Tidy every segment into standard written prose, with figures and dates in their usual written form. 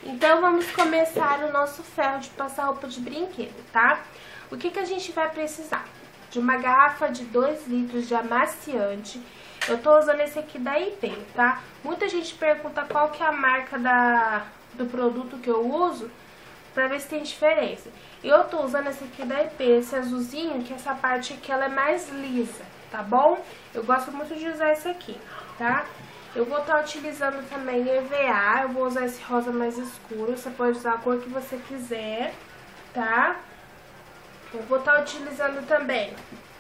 Então vamos começar o nosso ferro de passar roupa de brinquedo, tá? O que a gente vai precisar? De uma garrafa de 2 litros de amaciante. Eu tô usando esse aqui da IP, tá? Muita gente pergunta qual que é a marca do produto que eu uso, pra ver se tem diferença. Eu tô usando esse aqui da IP, esse azulzinho, que essa parte aqui ela é mais lisa, tá bom? Eu gosto muito de usar esse aqui, tá? Eu vou estar utilizando também EVA, eu vou usar esse rosa mais escuro, você pode usar a cor que você quiser, tá? Eu vou estar utilizando também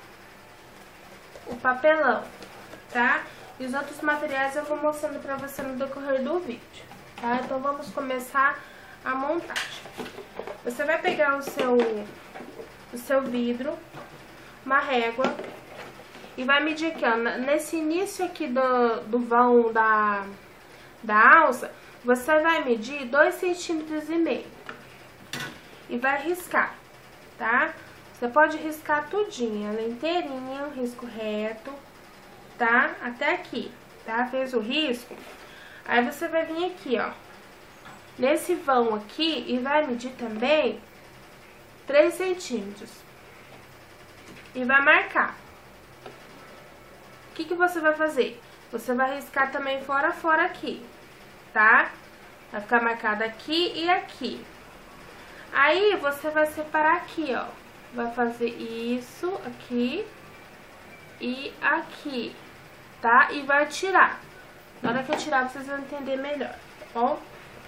o papelão, tá? E os outros materiais eu vou mostrando pra você no decorrer do vídeo, tá? Então vamos começar a montagem. Você vai pegar o seu vidro, uma régua, e vai medir aqui, ó, nesse início aqui do vão da alça, você vai medir 2,5 centímetros. E vai riscar, tá? Você pode riscar tudinho, ela inteirinha, risco reto, tá? Até aqui, tá? Fez o risco, aí você vai vir aqui, ó, nesse vão aqui e vai medir também 3 centímetros. E vai marcar. O que você vai fazer? Você vai riscar também fora a fora aqui, tá? Vai ficar marcado aqui e aqui. Aí, você vai separar aqui, ó. Vai fazer isso aqui e aqui, tá? E vai tirar. Na hora que eu tirar, vocês vão entender melhor, tá bom?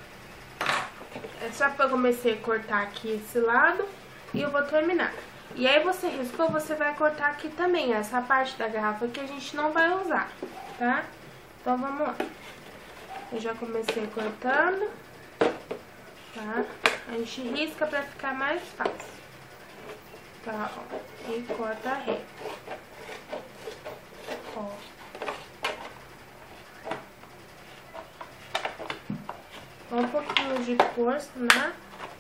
É só que eu comecei a cortar aqui esse lado e eu vou terminar. E aí você riscou, você vai cortar aqui também, essa parte da garrafa que a gente não vai usar, tá? Então vamos lá. Eu já comecei cortando, tá? A gente risca pra ficar mais fácil. Tá, ó. E corta reto. Ó. Um pouquinho de força, né?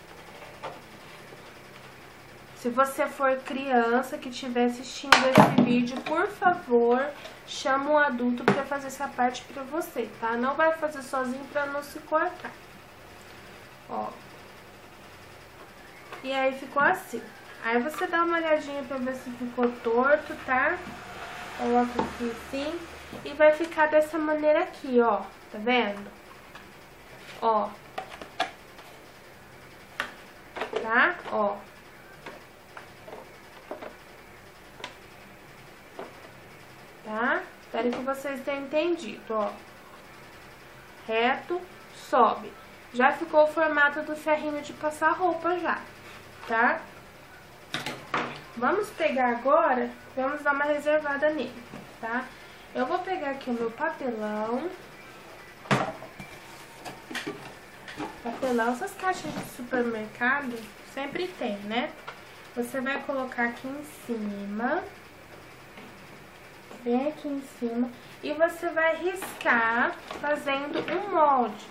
Se você for criança que estiver assistindo esse vídeo, por favor, chama um adulto pra fazer essa parte pra você, tá? Não vai fazer sozinho pra não se cortar. Ó. E aí ficou assim. Aí você dá uma olhadinha pra ver se ficou torto, tá? Coloca aqui assim. E vai ficar dessa maneira aqui, ó. Tá vendo? Ó. Tá? Ó. Tá? Espero que vocês tenham entendido, ó. Reto, sobe. Já ficou o formato do ferrinho de passar roupa já, tá? Vamos pegar agora, vamos dar uma reservada nele, tá? Eu vou pegar aqui o meu papelão. Papelão, essas caixas de supermercado sempre tem, né? Você vai colocar aqui em cima. Bem aqui em cima, e você vai riscar fazendo um molde,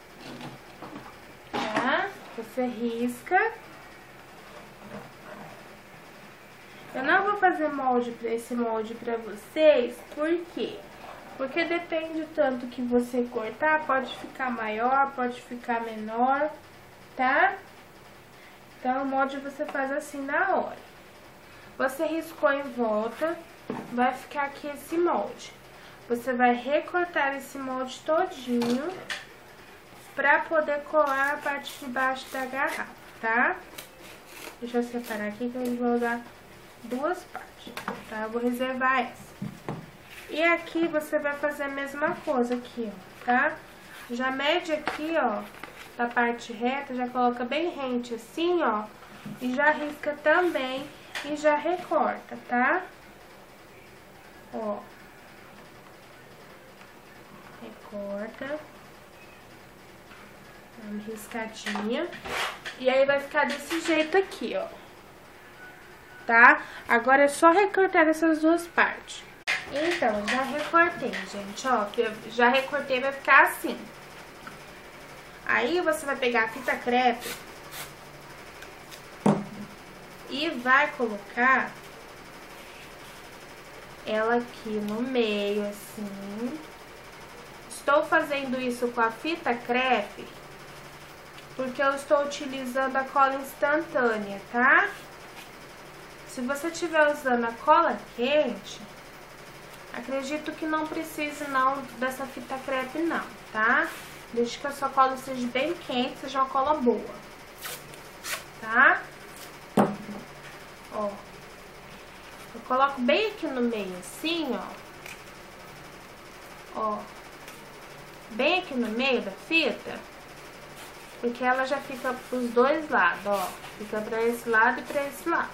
tá? Você risca. Eu não vou fazer esse molde pra vocês, por quê? Porque depende do tanto que você cortar, pode ficar maior, pode ficar menor, tá? Então o molde você faz assim na hora. Você riscou em volta. Vai ficar aqui esse molde. Você vai recortar esse molde todinho pra poder colar a parte de baixo da garrafa, tá? Deixa eu separar aqui que eu vou usar 2 partes, tá? Eu vou reservar essa. E aqui você vai fazer a mesma coisa aqui, ó, tá? Já mede aqui, ó, da parte reta, já coloca bem rente assim, ó. E já risca também e já recorta, tá? Ó, recorta, dá uma riscadinha, e aí vai ficar desse jeito aqui, ó, tá? Agora é só recortar essas 2 partes. Então, já recortei, gente, ó, já recortei, vai ficar assim. Aí você vai pegar a fita crepe e vai colocar ela aqui no meio, assim. Estou fazendo isso com a fita crepe porque eu estou utilizando a cola instantânea, tá? Se você estiver usando a cola quente, acredito que não precise não dessa fita crepe não, tá? Desde que a sua cola seja bem quente, seja uma cola boa, tá? Ó, eu coloco bem aqui no meio assim, ó, bem aqui no meio da fita, porque ela já fica pros dois lados, ó, fica pra esse lado e pra esse lado.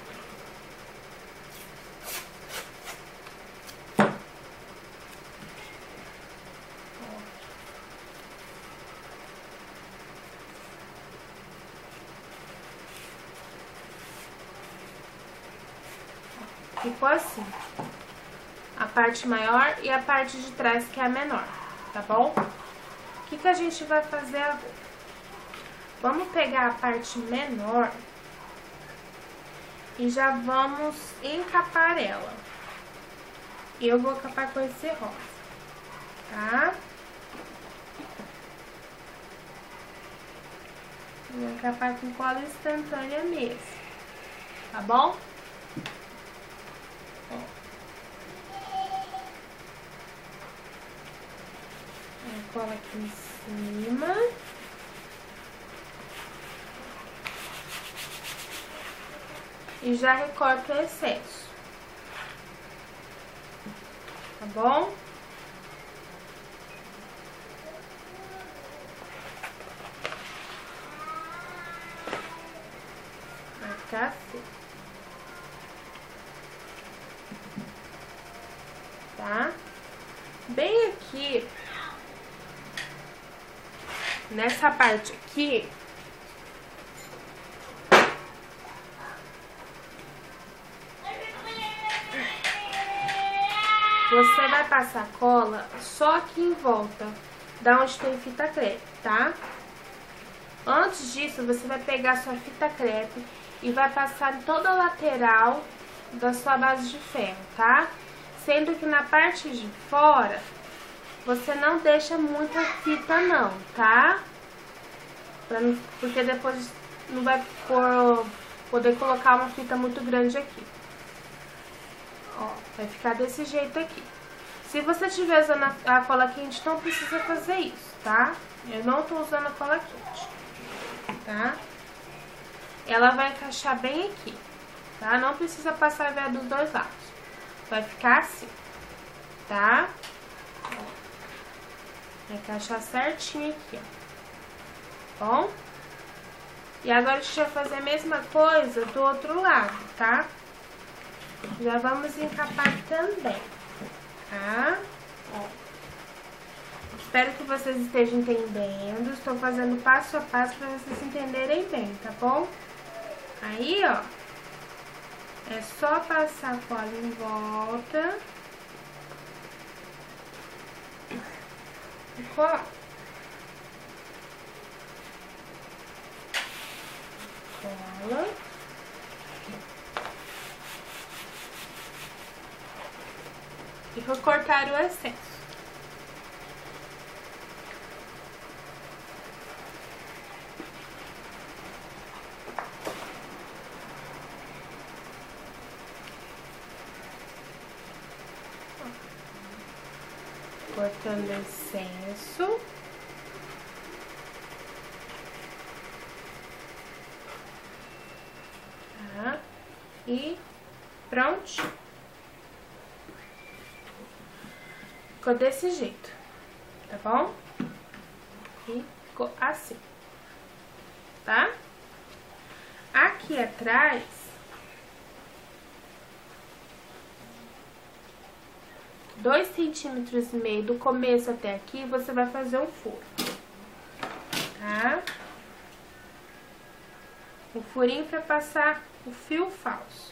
Ficou assim, a parte maior e a parte de trás que é a menor, tá bom? O que a gente vai fazer agora? Vamos pegar a parte menor e já vamos encapar ela. Eu vou encapar com esse rosa, tá? Vou encapar com cola instantânea mesmo, tá bom? Cola aqui em cima. E já recorto o excesso. Tá bom? Vai ficar assim. Tá? Bem aqui. Nessa parte aqui, você vai passar cola só aqui em volta, da onde tem fita crepe, tá? Antes disso, você vai pegar sua fita crepe e vai passar em toda a lateral da sua base de ferro, tá? Sendo que na parte de fora, você não deixa muita fita não, tá? Porque depois não vai poder colocar uma fita muito grande aqui. Ó, vai ficar desse jeito aqui. Se você estiver usando a cola quente, não precisa fazer isso, tá? Eu não tô usando a cola quente, tá? Ela vai encaixar bem aqui, tá? Não precisa passar a veia dos dois lados. Vai ficar assim, tá? Vai encaixar certinho aqui, ó. Bom? E agora a gente vai fazer a mesma coisa do outro lado, tá? Já vamos encapar também, tá? Ó. Espero que vocês estejam entendendo. Estou fazendo passo a passo para vocês entenderem bem, tá bom? Aí, ó, é só passar a cola em volta. Cola. Cola. E vou cortar o excesso. Cortando o excesso. Tá? E pronto. Ficou desse jeito, tá bom? E ficou assim, tá? Aqui atrás, 2,5 centímetros do começo até aqui, você vai fazer um furo, tá? Um furinho pra passar o fio falso.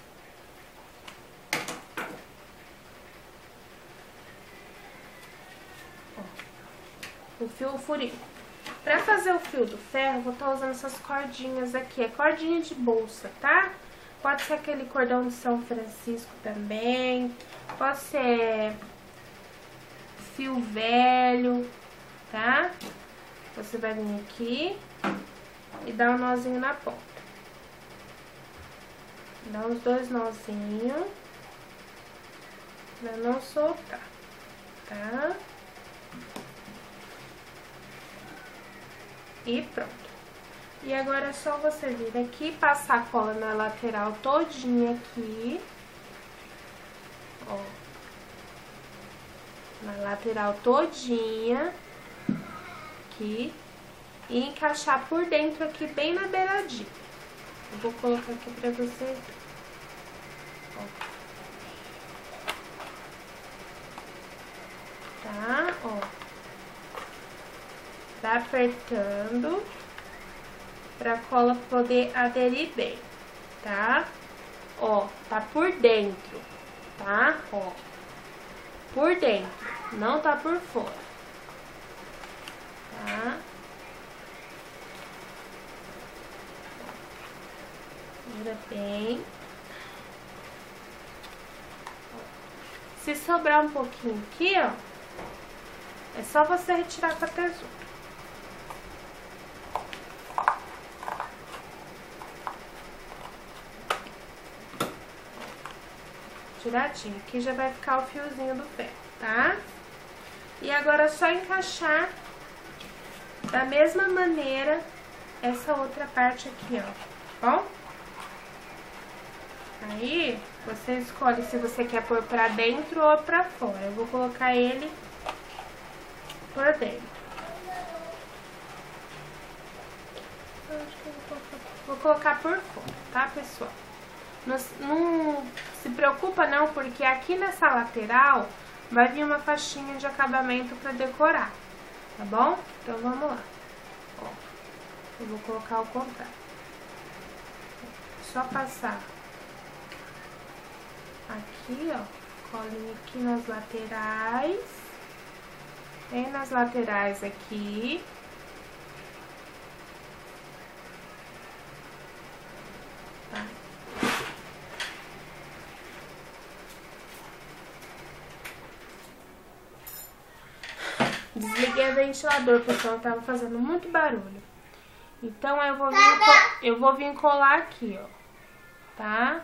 O furinho. Pra fazer o fio do ferro, eu vou estar usando essas cordinhas aqui. É cordinha de bolsa, tá? Pode ser aquele cordão de São Francisco também. Pode ser fio velho, tá? Você vai vir aqui e dá um nozinho na ponta. Dá uns 2 nozinhos pra não soltar, tá? E pronto. E agora é só você vir aqui, passar a cola na lateral todinha aqui, ó. Na lateral todinha, aqui, e encaixar por dentro aqui, bem na beiradinha. Eu vou colocar aqui pra você, ó. Tá, ó. Tá apertando pra cola poder aderir bem, tá? Ó, tá por dentro, tá? Ó, por dentro, não tá por fora, tá? Vira bem. Se sobrar um pouquinho aqui, ó, é só você retirar com a tesoura. Tiradinho, aqui já vai ficar o fiozinho do ferro, tá? E agora é só encaixar da mesma maneira essa outra parte aqui, ó, bom? Aí, você escolhe se você quer pôr pra dentro ou pra fora. Eu vou colocar ele por dentro. Vou colocar por fora, tá, pessoal? Não se preocupa não, porque aqui nessa lateral vai vir uma faixinha de acabamento pra decorar, tá bom? Então vamos lá. Ó, eu vou colocar ao contrário. Só passar aqui, ó, colinha aqui nas laterais, bem nas laterais aqui. Tá. Desliguei o ventilador, pessoal, tava fazendo muito barulho. Então eu vou vir colar aqui, ó, tá?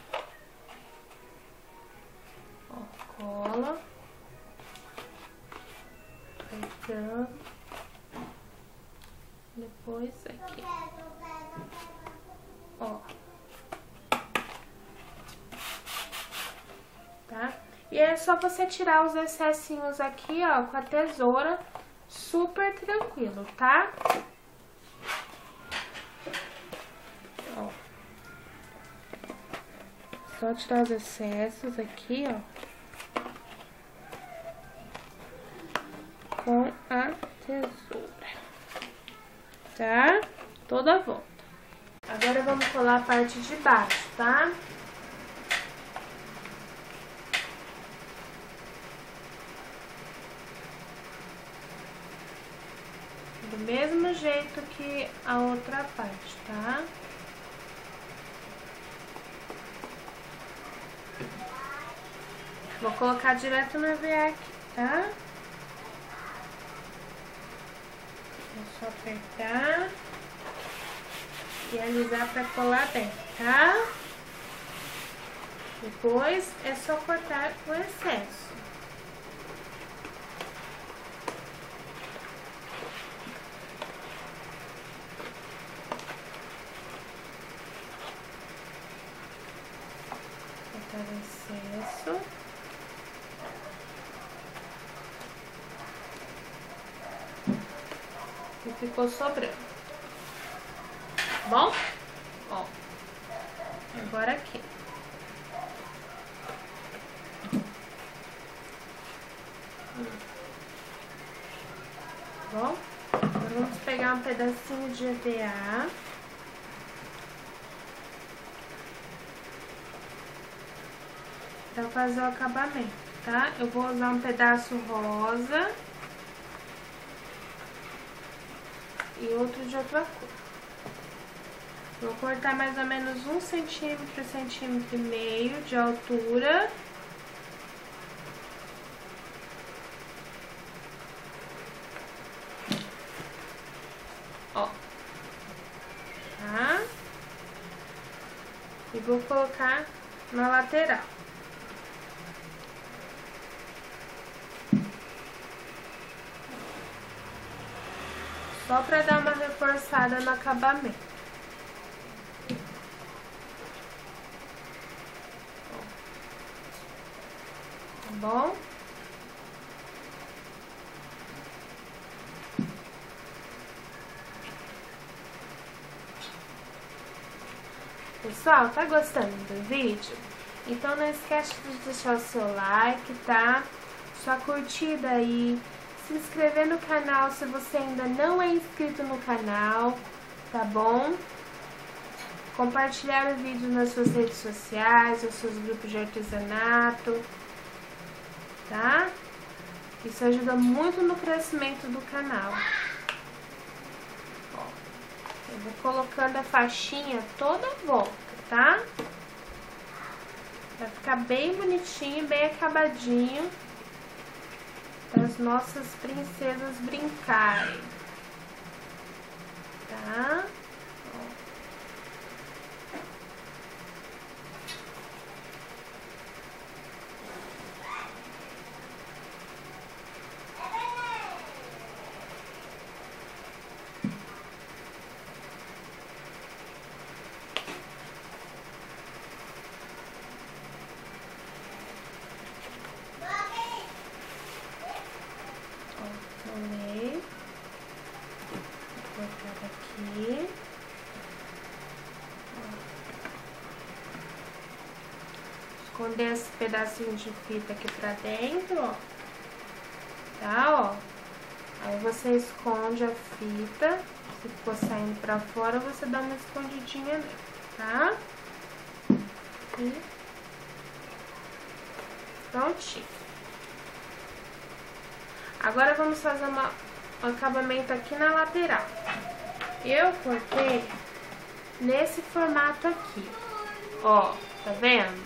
Ó, cola. Apertando. Depois aqui. Ó. Tá? E é só você tirar os excessinhos aqui, ó, com a tesoura, super tranquilo, tá? Ó. Só tirar os excessos aqui, ó, com a tesoura, tá? Toda a volta. Agora vamos colar a parte de baixo, tá? Do mesmo jeito que a outra parte, tá? Vou colocar direto no EVA aqui, tá? É só apertar e alisar pra colar bem, tá? Depois é só cortar o excesso. Cortar o excesso. E ficou sobrando. Bom? Ó. Agora aqui. Bom? Agora vamos pegar um pedacinho de EVA. Pra fazer o acabamento, tá? Eu vou usar um pedaço rosa e outro de outra cor. Vou cortar mais ou menos 1 centímetro, centímetro e meio de altura. Ó. E vou colocar na lateral. Só para dar uma reforçada no acabamento. Tá bom? Pessoal, tá gostando do vídeo? Então não esquece de deixar o seu like, tá? Sua curtida aí, se inscrever no canal se você ainda não é inscrito no canal, tá bom? Compartilhar o vídeo nas suas redes sociais, nos seus grupos de artesanato, tá? Isso ajuda muito no crescimento do canal. Eu vou colocando a faixinha toda a volta, tá? Vai ficar bem bonitinho, bem acabadinho, para as nossas princesas brincarem, tá? Aqui. Esconder esse pedacinho de fita aqui pra dentro, ó. Tá, ó. Aí você esconde a fita. Se for saindo pra fora, você dá uma escondidinha nela, tá? E prontinho. Agora vamos fazer um acabamento aqui na lateral. Eu cortei nesse formato aqui, ó, tá vendo?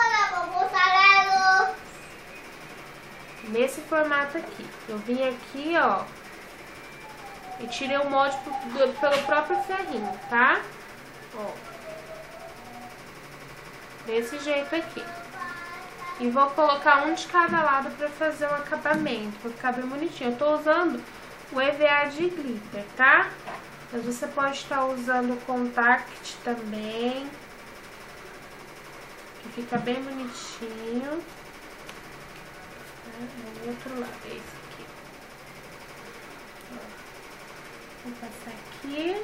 Nesse formato aqui. Eu vim aqui, ó, e tirei o molde pelo próprio ferrinho, tá? Ó, desse jeito aqui. E vou colocar um de cada lado pra fazer um acabamento, pra ficar bem bonitinho. Eu tô usando o EVA de glitter, tá? Mas você pode estar usando o Contact também, que fica bem bonitinho. O outro lado é esse aqui. Vou passar aqui.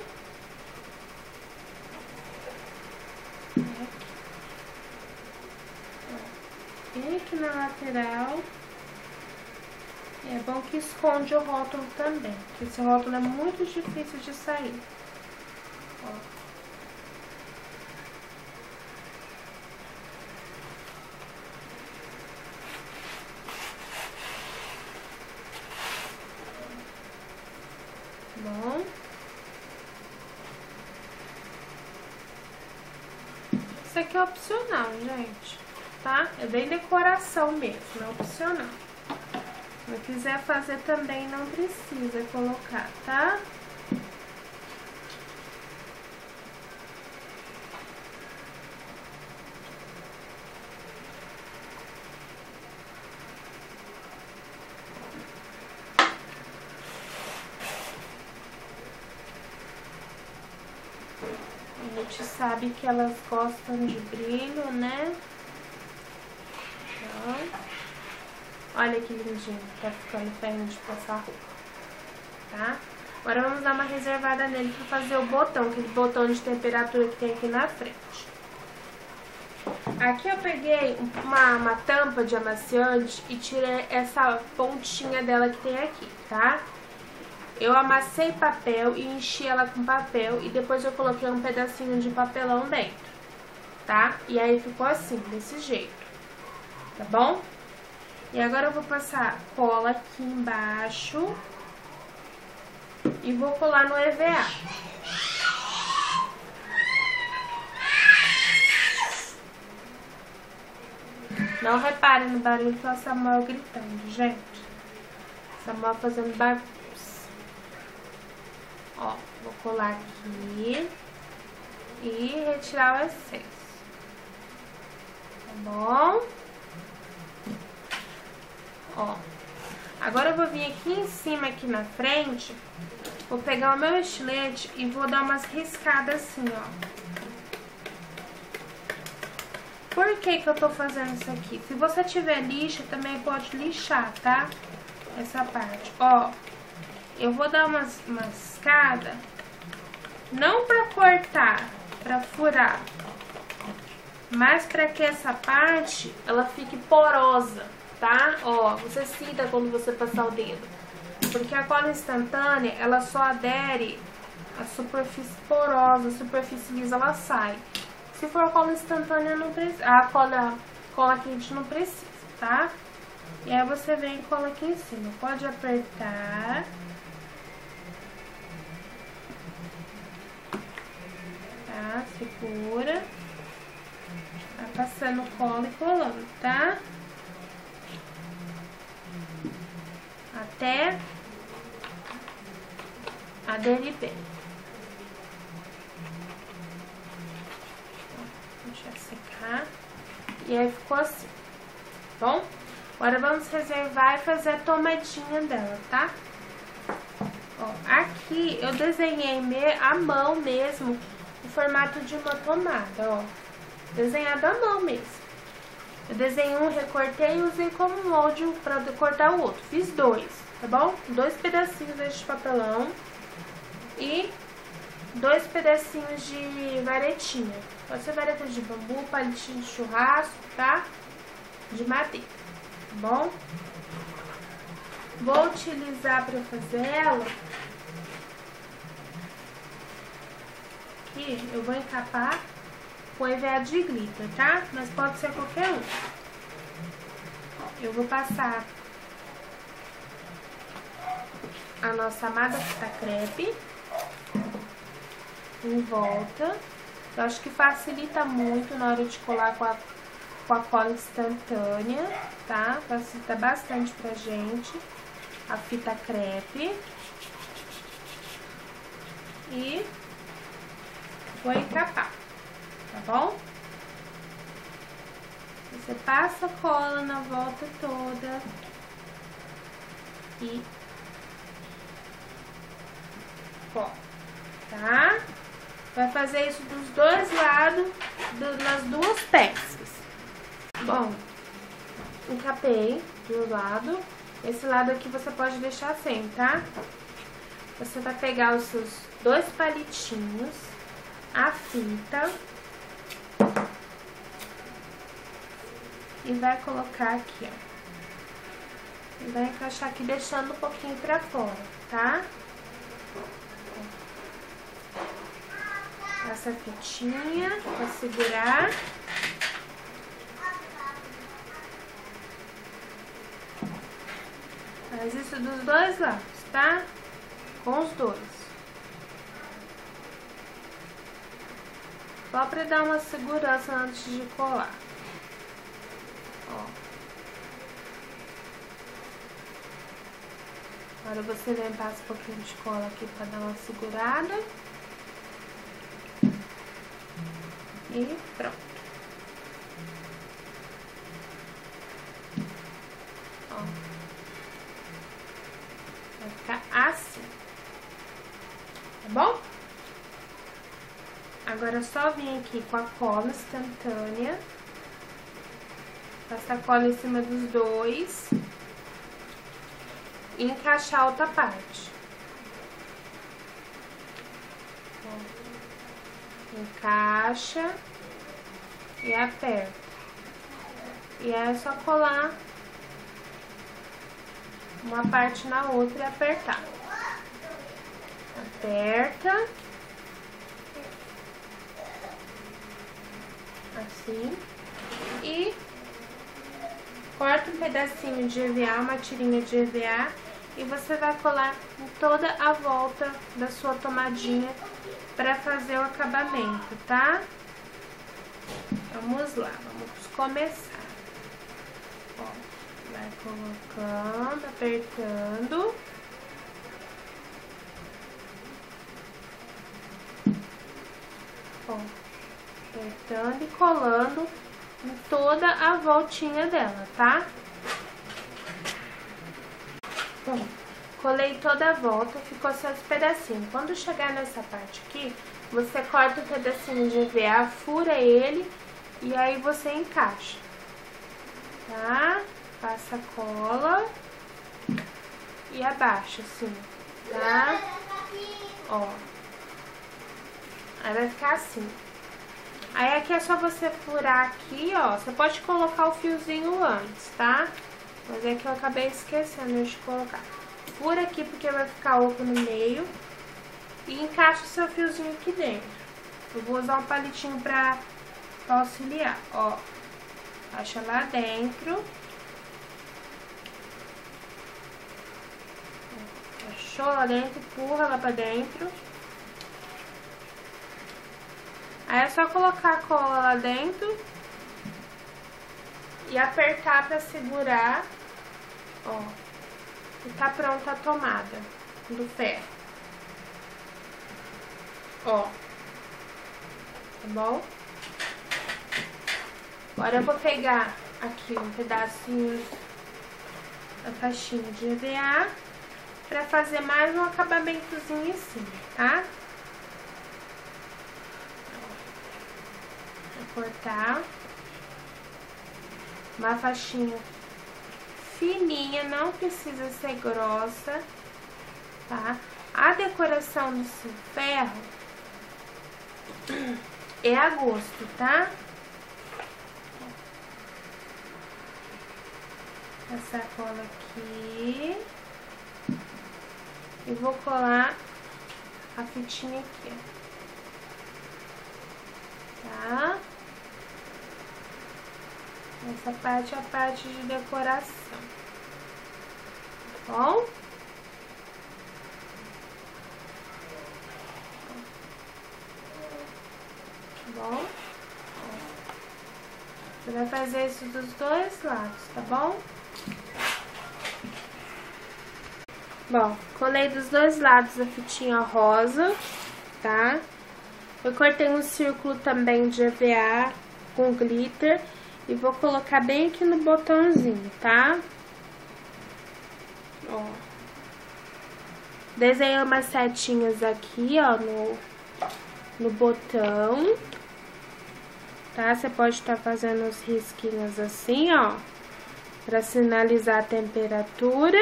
E aqui na lateral. É bom que esconde o rótulo também, porque esse rótulo é muito difícil de sair. Ó. Bom. Isso aqui é opcional, gente, tá? É bem decoração mesmo, é opcional. Se quiser fazer também, não precisa colocar, tá? A gente sabe que elas gostam de brilho, né? Então, olha que lindinho, tá ficando ferrinho de passar roupa, tá? Agora vamos dar uma reservada nele pra fazer o botão, aquele botão de temperatura que tem aqui na frente. Aqui eu peguei uma tampa de amaciante e tirei essa pontinha dela que tem aqui, tá? Eu amassei papel e enchi ela com papel e depois eu coloquei um pedacinho de papelão dentro, tá? E aí ficou assim, desse jeito, tá bom? E agora eu vou passar cola aqui embaixo e vou colar no EVA. Não reparem no barulho que é o Samuel gritando, gente. Samuel fazendo bagunça. Ó, vou colar aqui e retirar o excesso. bom? Ó, agora eu vou vir aqui em cima, aqui na frente, vou pegar o meu estilete e vou dar umas riscadas assim, ó. Por que que eu tô fazendo isso aqui? Se você tiver lixa, também pode lixar, tá? Essa parte, ó. Eu vou dar umas riscadas, não pra cortar, pra furar, mas pra que essa parte, ela fique porosa, tá? Ó, você sinta quando você passar o dedo. Porque a cola instantânea, ela só adere à superfície porosa, a superfície lisa, ela sai. Se for cola instantânea, não precisa. A cola quente não precisa, tá? E aí você vem e cola aqui em cima. Pode apertar. Tá? Segura. Vai passando cola e colando, tá? Até aderir bem. Deixa secar. E aí ficou assim, bom? Agora vamos reservar e fazer a tomadinha dela, tá? Ó, aqui eu desenhei à mão mesmo o formato de uma tomada, ó. Desenhado à mão mesmo. Eu desenhei um, recortei e usei como molde pra cortar o outro. Fiz dois, tá bom? 2 pedacinhos deste papelão e 2 pedacinhos de varetinha. Pode ser vareta de bambu, palitinho de churrasco, tá? De madeira, tá bom? Vou utilizar pra fazer ela. Aqui eu vou encapar com EVA de glitter, tá? Mas pode ser qualquer um. Eu vou passar a nossa amada fita crepe em volta. Eu acho que facilita muito na hora de colar com a cola instantânea, tá? Facilita bastante pra gente a fita crepe. E vou encapar, tá bom? Você passa a cola na volta toda e cola, tá? Vai fazer isso dos dois lados, nas duas peças. Bom, encapei do lado. Esse lado aqui você pode deixar sem, tá? Você vai pegar os seus 2 palitinhos, a fita, e vai colocar aqui, ó. E vai encaixar aqui, deixando um pouquinho pra fora, tá? Essa fitinha pra segurar. Faz isso dos dois lados, tá? Com os dois. Só pra dar uma segurança antes de colar. Ó. Agora você vem e passa um pouquinho de cola aqui pra dar uma segurada. E pronto. Ó. Vai ficar assim. Tá bom? Agora é só vir aqui com a cola instantânea. Passar a cola em cima dos dois. E encaixar a outra parte. Ó. Encaixa e aperta. E aí é só colar uma parte na outra e apertar. Aperta. Assim. E corta um pedacinho de EVA, uma tirinha de EVA. E você vai colar em toda a volta da sua tomadinha para fazer o acabamento, tá? Vamos lá, vamos começar. Ó, vai colocando, apertando. Ó, apertando e colando em toda a voltinha dela, tá? Bom, colei toda a volta, ficou só esse pedacinho. Quando chegar nessa parte aqui, você corta o pedacinho de EVA, fura ele e aí você encaixa, tá? Passa cola e abaixa assim, tá? Ó, aí vai ficar assim. Aí aqui é só você furar aqui, ó. Você pode colocar o fiozinho antes, tá? Mas é que eu acabei esquecendo de colocar. Fura aqui porque vai ficar oco no meio. E encaixa o seu fiozinho aqui dentro. Eu vou usar um palitinho pra auxiliar, ó. Encaixa lá dentro. Achou lá dentro, empurra lá pra dentro. Aí é só colocar a cola lá dentro e apertar pra segurar, ó. E tá pronta a tomada do ferro. Ó. Tá bom? Agora eu vou pegar aqui um pedacinho da faixinha de EVA pra fazer mais um acabamentozinho em cima, tá? Vou cortar uma faixinha fininha, não precisa ser grossa, tá? A decoração do seu ferro é a gosto, tá? Passar a cola aqui e vou colar a fitinha aqui, ó. Tá? Essa parte é a parte de decoração, tá bom? Tá bom? Você vai fazer isso dos dois lados, tá bom? Bom, colei dos dois lados a fitinha rosa, tá? Eu cortei um círculo também de EVA com glitter e vou colocar bem aqui no botãozinho, tá? Ó. Desenhei umas setinhas aqui, ó, no botão, tá? Você pode estar fazendo os risquinhos assim, ó, pra sinalizar a temperatura.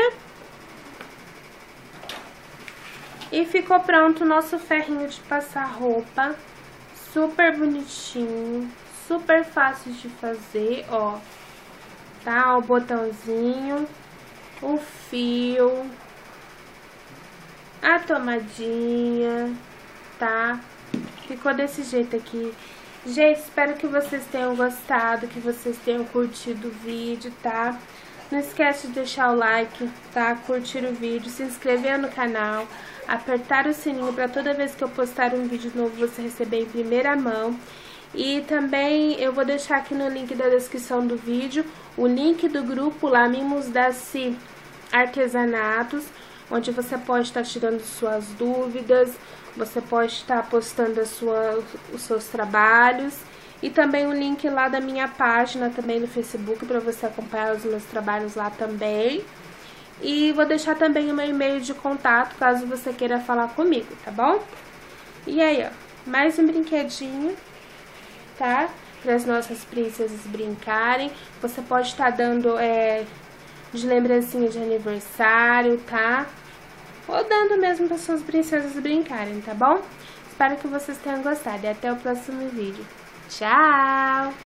E ficou pronto o nosso ferrinho de passar roupa, super bonitinho, super fácil de fazer, ó, tá? O botãozinho, o fio, a tomadinha, tá? Ficou desse jeito aqui. Gente, espero que vocês tenham gostado, que vocês tenham curtido o vídeo, tá? Não esquece de deixar o like, tá? Curtir o vídeo, se inscrever no canal, apertar o sininho para toda vez que eu postar um vídeo novo você receber em primeira mão. E também eu vou deixar aqui no link da descrição do vídeo o link do grupo lá, Mimos Daci Artesanatos, onde você pode estar tirando suas dúvidas, você pode estar postando os seus trabalhos. E também o link lá da minha página também no Facebook para você acompanhar os meus trabalhos lá também. E vou deixar também o meu e-mail de contato caso você queira falar comigo, tá bom? E aí, ó, mais um brinquedinho, tá? Para as nossas princesas brincarem. Você pode estar dando de lembrancinha de aniversário, tá? Ou dando mesmo para suas princesas brincarem, tá bom? Espero que vocês tenham gostado e até o próximo vídeo. Tchau!